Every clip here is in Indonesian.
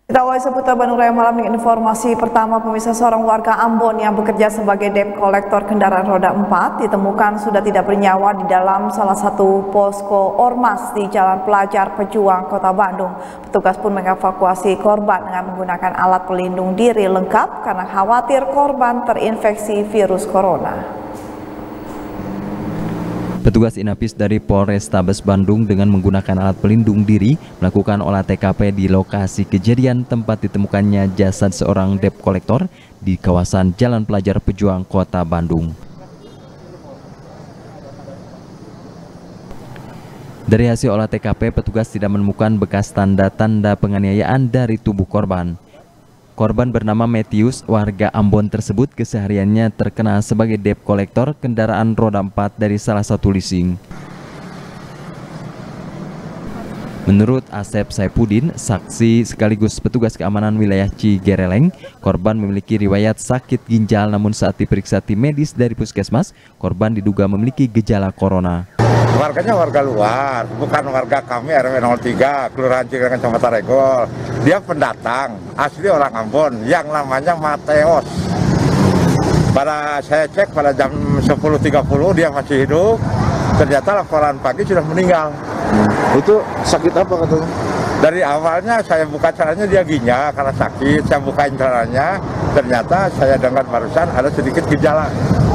Kita awali seputar Bandung Raya Malam dengan informasi pertama. Pemirsa, seorang warga Ambon yang bekerja sebagai debt collector kendaraan roda 4 ditemukan sudah tidak bernyawa di dalam salah satu posko ormas di Jalan Pelajar Pejuang, Kota Bandung. Petugas pun mengevakuasi korban dengan menggunakan alat pelindung diri lengkap karena khawatir korban terinfeksi virus corona. Petugas Inapis dari Polrestabes Bandung dengan menggunakan alat pelindung diri melakukan olah TKP di lokasi kejadian tempat ditemukannya jasad seorang debt collector di kawasan Jalan Pelajar Pejuang, Kota Bandung. Dari hasil olah TKP, petugas tidak menemukan bekas tanda-tanda penganiayaan dari tubuh korban. Korban bernama Matius, warga Ambon tersebut kesehariannya terkenal sebagai debt collector kendaraan roda 4 dari salah satu leasing. Menurut Asep Saipudin, saksi sekaligus petugas keamanan wilayah Cigereleng, korban memiliki riwayat sakit ginjal, namun saat diperiksa tim medis dari puskesmas, korban diduga memiliki gejala corona. Warganya warga luar, bukan warga kami RW 03, Kelurahan Cigereleng, Kecamatan Regol. Dia pendatang, asli orang Ambon, yang namanya Mateos. Pada saya cek pada jam 10.30 dia masih hidup, ternyata laporan pagi sudah meninggal. Itu sakit apa katanya? Dari awalnya saya buka caranya dia ginjal karena sakit, saya bukain caranya, ternyata saya dengar barusan ada sedikit gejala.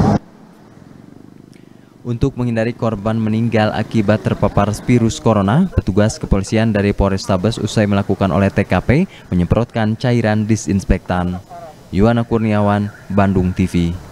Untuk menghindari korban meninggal akibat terpapar virus corona, petugas kepolisian dari Polrestabes usai melakukan olah TKP menyemprotkan cairan disinfektan. Yuwana Kurniawan, Bandung TV.